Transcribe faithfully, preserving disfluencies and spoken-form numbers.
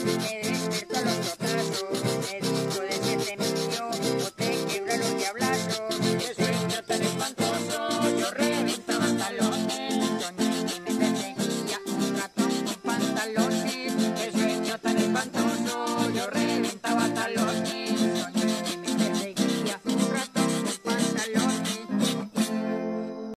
Me despertó a los totazos, me dijo de que te mintió, o te quebró los diablazos. Qué sueño tan espantoso, yo reventaba talones, yo ni me perseguía un ratón con pantalones. Qué sueño tan espantoso, yo reventaba